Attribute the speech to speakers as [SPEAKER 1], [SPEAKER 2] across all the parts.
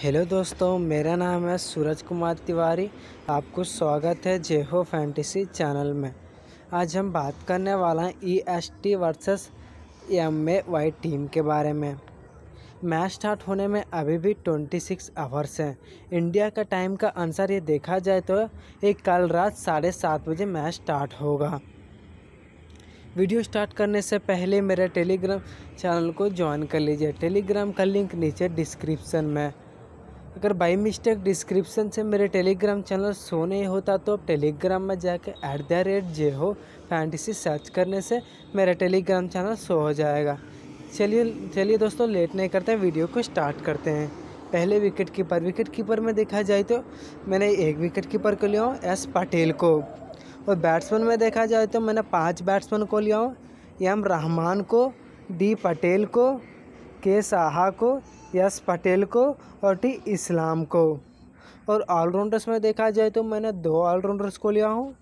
[SPEAKER 1] Hello दोस्तों, मेरा नाम है सूरज कुमार तिवारी। आपको स्वागत है जय हो फैंटेसी चैनल में। आज हम बात करने वाला हैं EST वर्सेस MAY टीम के बारे में। मैच स्टार्ट होने में अभी भी 26 आवर्स हैं। इंडिया का टाइम का अनुसार ये देखा जाए तो एक कल रात 7:30 बजे मैच स्टार्ट होगा। वीडियो स्टार्ट करने से पहले मेरे टेलीग्राम चैनल को ज्वाइन कर लीजिए। टेलीग्राम का लिंक नीचे डिस्क्रिप्शन में। अगर बाई मिस्टेक डिस्क्रिप्शन से मेरे टेलीग्राम चैनल शो नहीं होता तो आप टेलीग्राम में जाकर @JHO फैंटेसी सर्च करने से मेरा टेलीग्राम चैनल शो हो जाएगा। चलिए दोस्तों, लेट नहीं करते, वीडियो को स्टार्ट करते हैं। पहले विकेट कीपर में देखा जाए तो मैंने एक विकेट कीपर को लिया हूँ S पटेल को, और बैट्समैन में देखा जाए तो मैंने 5 बैट्समैन को लिया हूँ M रहमान को, D पटेल को, K साहा को, S पटेल को और T इस्लाम को। और ऑलराउंडर्स में देखा जाए तो मैंने 2 ऑलराउंडर्स को लिया हूँ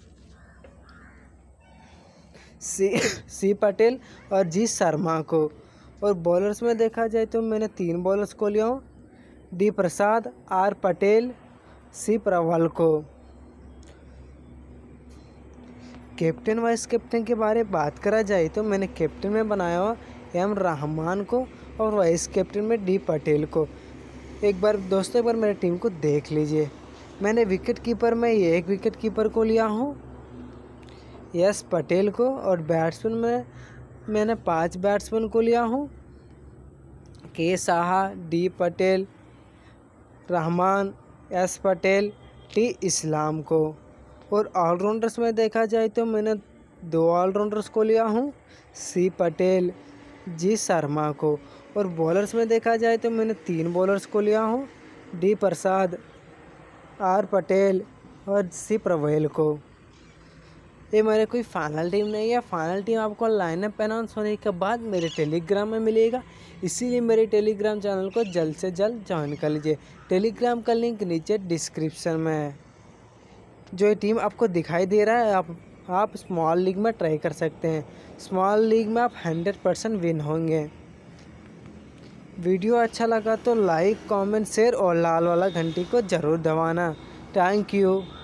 [SPEAKER 1] C पटेल और G शर्मा को। और बॉलर्स में देखा जाए तो मैंने 3 बॉलर्स को लिया हूँ D प्रसाद, R पटेल, C प्रवल को। कैप्टन वाइस कैप्टन के बारे में बात करा जाए तो मैंने कैप्टन में बनाया हुआ M रहमान को और वाइस कैप्टन में D पटेल को। एक बार मेरे टीम को देख लीजिए। मैंने विकेट कीपर में एक विकेट कीपर को लिया हूँ S पटेल को, और बैट्समैन में मैंने 5 बैट्समैन को लिया हूँ K Saha, D Patel, Rahman, S Patel, T इस्लाम को। और ऑलराउंडर्स में देखा जाए तो मैंने 2 ऑलराउंडर्स को लिया हूँ C पटेल, G शर्मा को। और बॉलर्स में देखा जाए तो मैंने 3 बॉलर्स को लिया हूँ D प्रसाद, R पटेल और C प्रवेल को। ये मेरे कोई फाइनल टीम नहीं है। फाइनल टीम आपको लाइनअप अनाउंस होने के बाद मेरे टेलीग्राम में मिलेगा, इसीलिए मेरे टेलीग्राम चैनल को जल्द से जल्द ज्वाइन कर लीजिए। टेलीग्राम का लिंक नीचे डिस्क्रिप्शन में है। जो ये टीम आपको दिखाई दे रहा है, आप स्मॉल लीग में ट्राई कर सकते हैं। स्मॉल लीग में आप 100% विन होंगे। वीडियो अच्छा लगा तो लाइक, कमेंट, शेयर और लाल वाला घंटी को ज़रूर दबाना। Thank you.